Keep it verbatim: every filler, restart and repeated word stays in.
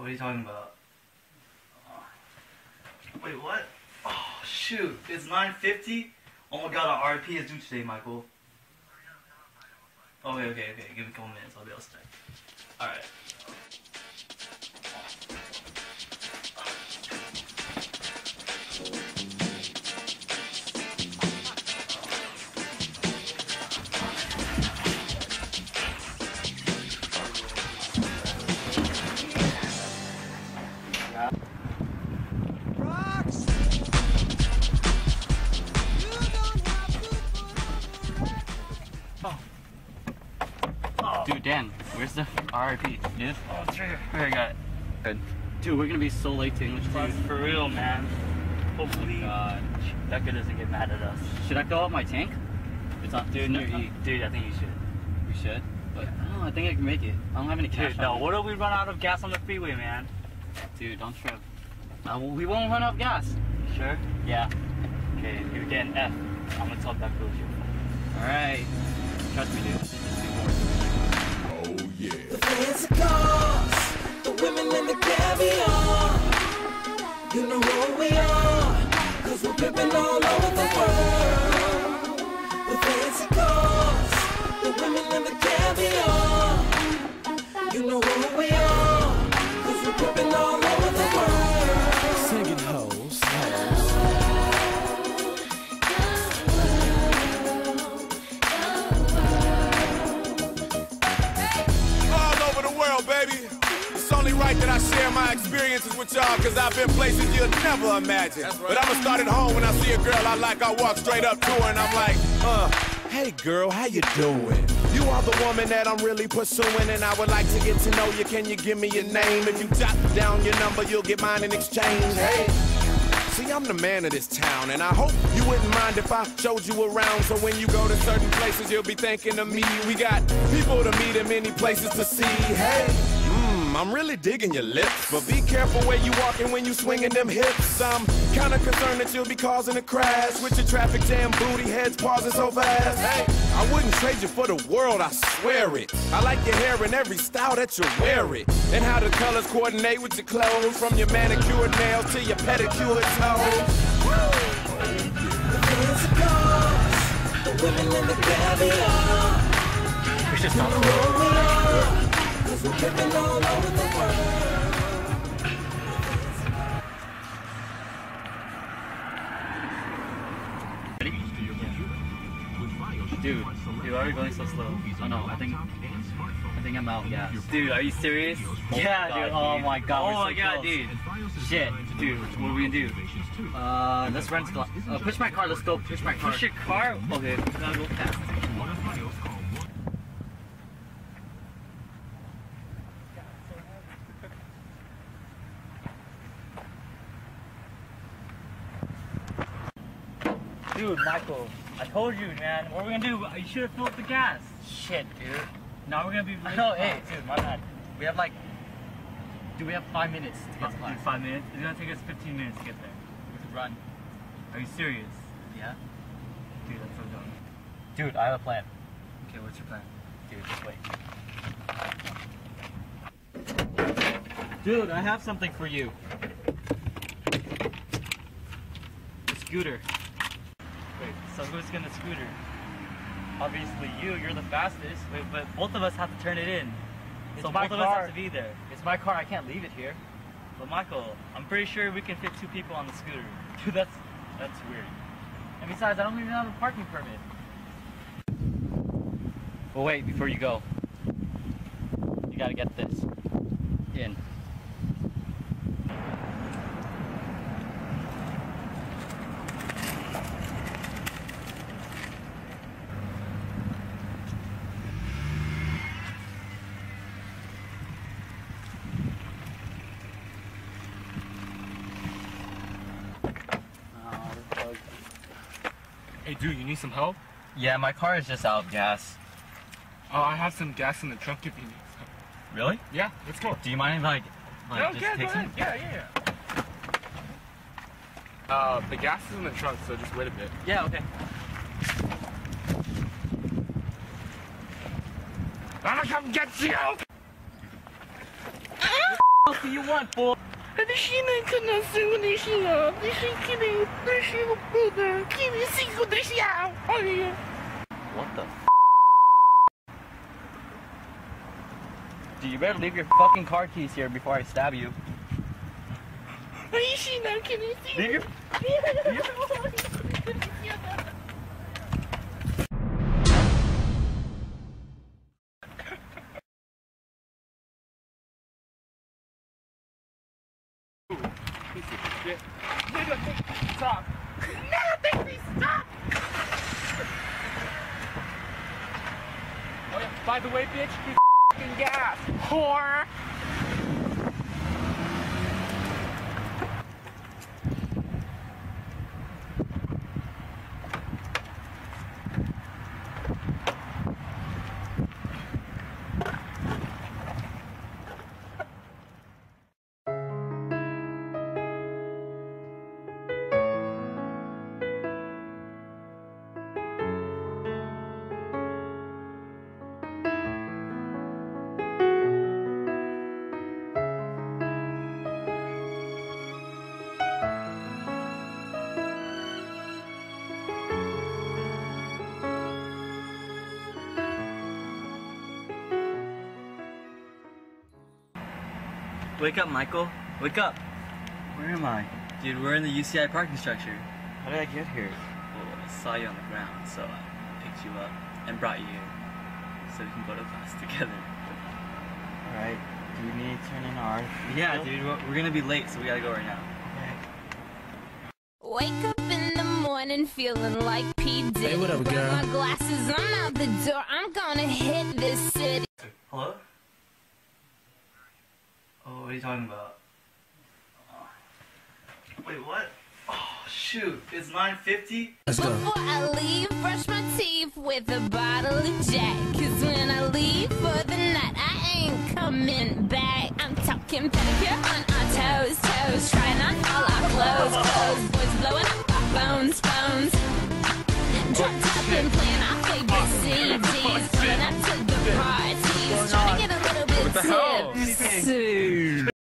What are you talking about? Wait, what? Oh, shoot. It's nine fifty? Oh my god, our R I P is due today, Michael. Okay, okay, okay. Give me a couple minutes. I'll be able to check. Alright. Dude, Dan, where's the R I P? Dude? Oh, it's right here. Okay, I got it. Good. Dude, we're gonna be so late to English class. Dude, for real, man. Hopefully, God. Becca doesn't get mad at us. Should I fill up my tank? It's on. Dude, no, near E. dude, I think you should. We should? But I don't know, I think I can make it. I don't have any cash. Dude, no, what if we run out of gas on the freeway, man? Dude, don't trip. Uh, we won't run out of gas. Sure? Yeah. Okay, you're getting F. I'm gonna tell Becca it was your fault. Alright. Trust me, dude. Oh, yeah. The fancy cars, the women and the caviar. You know who we are, cause we're pimping all over the world. The fancy cars, the women and the caviar. You know who we are, cause we're pimping all over the world. Singing hoes, hoes. Baby, it's only right that I share my experiences with y'all, cause I've been places you'll never imagine. Right. But I'ma start at home. When I see a girl I like, I walk straight up to her and I'm like, uh, hey girl, how you doing? You are the woman that I'm really pursuing, and I would like to get to know you. Can you give me your name? If you jot down your number, you'll get mine in exchange. Hey. See, I'm the man of this town, and I hope you wouldn't mind if I showed you around. So when you go to certain places, you'll be thinking of me. We got people to meet and many places to see. Hey, mmm, I'm really digging your lips, but be careful where you walking when you swinging them hips. I'm kinda concerned that you'll be causing a crash with your traffic jam booty heads pausing so fast. Hey, I wouldn't trade you for the world, I swear it. I like your hair in every style that you wear it, and how the colors coordinate with your clothes, from your manicured nails to your pedicured toes. The fancy cars, the women and the caviar. We should stop. You know who we are, cause we're pimping all over the world. Dude, dude, why are we going so slow? Oh no, I think I think I'm out of gas. Dude, are you serious? Oh yeah, God, dude. Oh dude. my god. Oh we're my so God, close. dude. Shit, dude. What are we gonna do? Uh, let's rent. Uh, push my car. Let's go. Push my car. Push your car? Okay, we gotta go fast. Dude, Michael, I told you, man. What are we gonna do? You should have filled up the gas. Shit, dude. Now we're gonna be. No, hey, dude, my bad. We have like, do we have five minutes to get to Dude, class? five minutes. It's gonna take us fifteen minutes to get there. We could run. Are you serious? Yeah. Dude, that's so dumb. Dude, I have a plan. Okay, what's your plan? Dude, just wait. Dude, I have something for you. The scooter. Wait, so who's gonna scooter? Obviously you, you're the fastest. Wait, but both of us have to turn it in. It's so my both of us car. have to be there. It's my car. I can't leave it here. But Michael, I'm pretty sure we can fit two people on the scooter. Dude, that's that's weird. And besides, I don't even have a parking permit. Well, wait, before you go, you gotta get this in. Hey dude, you need some help? Yeah, my car is just out of gas. Oh, I have some gas in the trunk if you need some. Really? Yeah, let's go. Do you mind if like, like No, just yeah, go take ahead. some? Yeah, yeah, yeah. Uh, the gas is in the trunk, so just wait a bit. Yeah, okay. I'm gonna come get you! do you want, fool? What the f? Dude, you better leave your fucking car keys here before I stab you. Leave your... Leave your... Stop! No, baby, stop! Oh yeah, by the way, bitch, keep f***ing gas, whore! Wake up, Michael. Wake up. Where am I? Dude, we're in the U C I parking structure. How did I get here? Well, I saw you on the ground, so I picked you up and brought you here so we can go to class together. Alright, do we need to turn in our... Yeah, dude, we're, we're gonna be late, so we gotta go right now. Wake up in the morning feeling like P. Diddy. Hey, what up, girl? My glasses, I'm out the door. I'm gonna hit this city. Hello? Oh, what are you talking about? Oh. Wait, what? Oh, shoot. It's nine fifty? Let's go. Before I leave, brush my teeth with a bottle of Jack. Cause when I leave for the night, I ain't coming back. I'm talking pedicure on our toes, toes. Trying on all our clothes, clothes. Boys blowing up our phones, phones. Drunk up and playing our favorite C Ds. Pulling up to the parties. Trying to get a little bit tipsy.